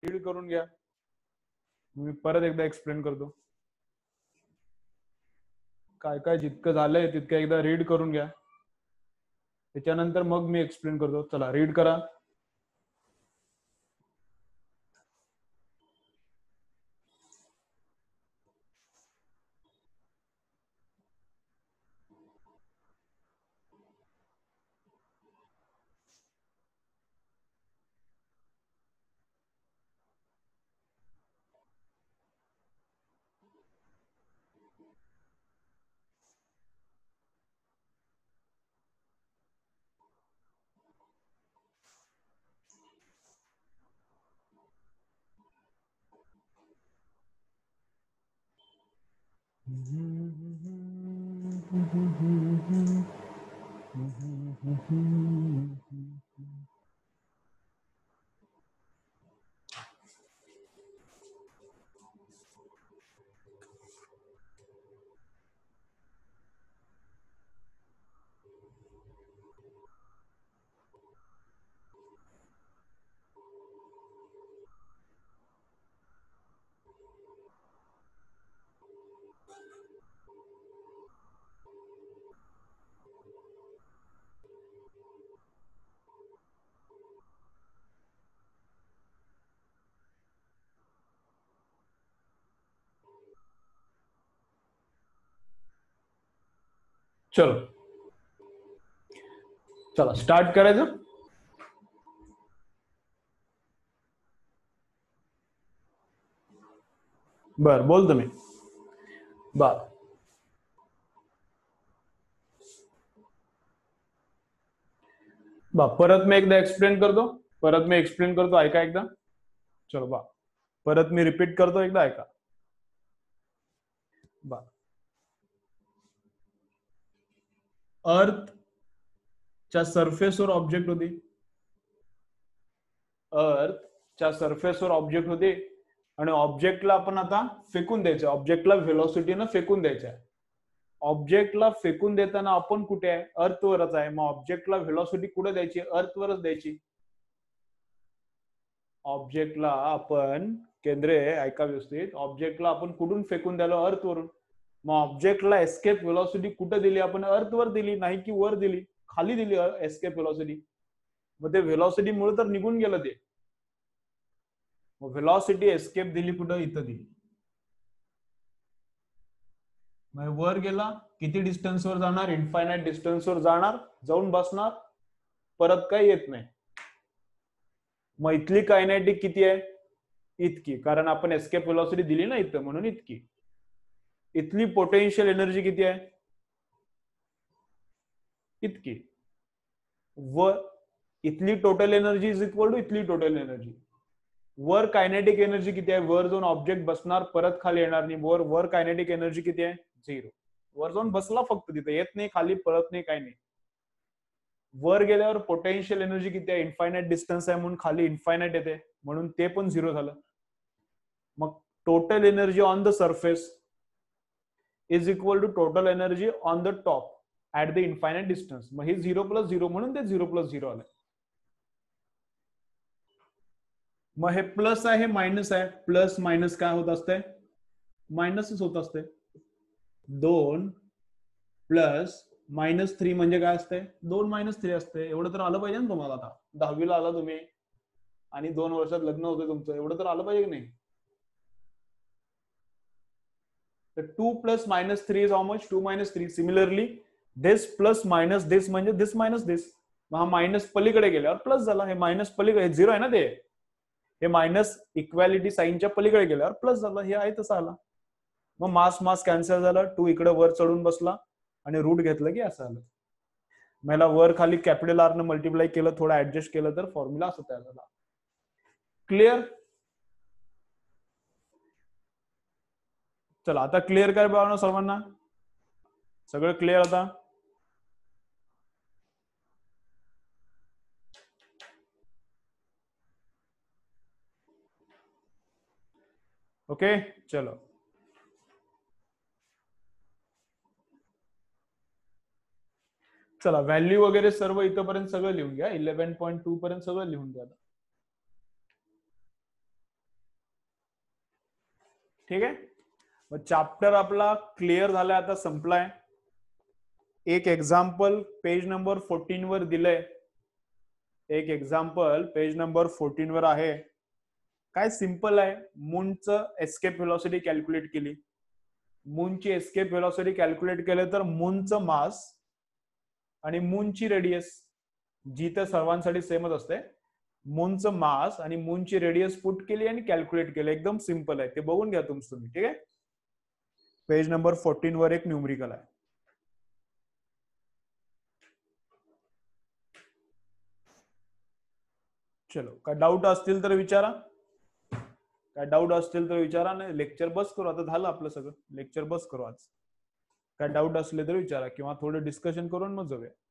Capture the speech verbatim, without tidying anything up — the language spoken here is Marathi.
रीड करून घ्या. मी परत एकदा एक्सप्लेन करतो. काय काय जितकं झालंय तितकं एकदा रीड करून घ्या, त्याच्यानंतर मग मी एक्सप्लेन करतो. चला रीड करा. चलो चला स्टार्ट करायचं. बर बोल तुम्ही. बर बा परत मी एकदा एक्सप्लेन करतो. परत मी एक्सप्लेन करतो, ऐका एकदा. चलो बा परत मी रिपीट करतो, एकदा ऐका. बा अर्थ च्या सरफेसवर ऑब्जेक्ट होती. अर्थ च्या सरफेसवर ऑब्जेक्ट होते आणि ऑब्जेक्टला आपण आता फेकून द्यायचं. ऑब्जेक्टला व्हेलॉसिटीनं फेकून द्यायचं आहे. ऑब्जेक्टला फेकून देताना आपण कुठे आहे? अर्थवरच आहे. मग ऑब्जेक्टला व्हेलॉसिटी कुठे द्यायची? अर्थवरच द्यायची. ऑब्जेक्टला आपण केंद्रे ऐका व्यवस्थित. ऑब्जेक्टला आपण कुठून फेकून द्यालो? अर्थवरून. मग ऑब्जेक्टला एस्केप व्हेलॉसिटी कुठे दिली आपण? अर्थवर दिली, नाही की वर दिली? खाली दिली एस्केप व्हेलॉसिटी. मग ते व्हेलॉसिटी मुळे तर निघून गेलं ते. मग व्हेलॉसिटी एस्केप दिली कुठं? इथं दिली. मग वर गेला, किती डिस्टन्सवर जाणार? इन्फायनाइट डिस्टन्सवर जाणार, जाऊन बसणार, परत काही येत नाही. मग इथली कायनेटिक किती आहे? इतकी, कारण आपण एस्केप व्हेलॉसिटी दिली ना इथं, म्हणून इतकी. इथली पोटेन्शियल एनर्जी किती आहे? इतकी. व इथली total energy is equal to इथली टोटल एनर्जी. वर कायनेटिक एनर्जी किती आहे? वर जाऊन ऑब्जेक्ट बसणार, परत खाली येणार नाही. वर वर कायनेटिक एनर्जी किती आहे? झिरो. वर जाऊन बसला फक्त, तिथे येत नाही, खाली पळत नाही, काही नाही. वर गेल्यावर पोटेन्शियल एनर्जी किती आहे? इन्फायनाइट डिस्टन्स आहे म्हणून खाली इन्फायनाइट येते, म्हणून ते पण झिरो झालं. मग total energy on the surface is equal to total energy on the top at the infinite distance. मग हे झिरो प्लस झिरो म्हणून ते झिरो प्लस झिरो आलं. मग हे प्लस आहे, मायनस आहे. प्लस मायनस काय होत असते? मायनसच होत असते. दोन प्लस मायनस थ्री म्हणजे काय असते? दोन मायनस थ्री असते. एवढं तर आलं पाहिजे ना तुम्हाला. आता दहावीला आला तुम्ही आणि दोन वर्षात लग्न होतं तुमचं, एवढं तर आलं पाहिजे की नाही? तर two plus minus three is how much? Two minus three. Similarly this plus minus this म्हणजे दिस मायनस दिस. हा मायनस पलीकडे गेल्यावर प्लस झाला. हे मायनस पलीकडे झिरो आहे ना, ते हे मायनस इक्वॅलिटी साईनच्या पलीकडे गेल्यावर प्लस झाला. हे आहे तसं आला. मग मास मास कॅन्सल झाला. टू इकडे वर चढून बसला आणि रूट घेतलं की असं आलं. मला वर खाली कॅपिटल आर न मल्टिप्लाय केलं, थोडं ऍडजस्ट केलं तर फॉर्म्युला असं तयार झाला. क्लिअर? चला आता क्लिअर काय बाळांनो सर्वांना? सगळं क्लिअर आता? ओके चलो. चला व्हॅल्यू वगैरे सर्व इथपर्यंत सगळं लिहून घ्या. इलेव्हन पॉईंट टू पर्यंत सगळं लिहून घ्या. ठीक आहे. मग चॅप्टर आपला क्लिअर झालाय, आता संपलाय. एक एक्झाम्पल पेज नंबर फोर्टीन वर दिलंय. एक एक्झाम्पल पेज नंबर फोर्टीन वर आहे. काय सिंपल आहे, मूनचं एस्केप व्हेलॉसिटी कॅल्क्युलेट केली. मूनची एस्केप व्हेलॉसिटी कॅल्क्युलेट केलं तर मूनचं मास आणि मूनची रेडियस, जी तर सर्वांसाठी सेमच असते, मूनचं मास आणि मूनची रेडियस पुट केली आणि कॅल्क्युलेट केलं. एकदम सिंपल आहे, ते बघून घ्या तुमचं तुम्ही. ठीक आहे. पेज नंबर फोर्टीन वर एक न्यूमरिकल आहे. चलो, काय डाऊट असतील तर विचारा. काय डाऊट असतील तर विचारा. नाही लेक्चर बस करू, आता झालं आपलं सगळं. लेक्चर बस करू आज. काय डाऊट असले तर विचारा किंवा थोडं डिस्कशन करून मग जाऊया.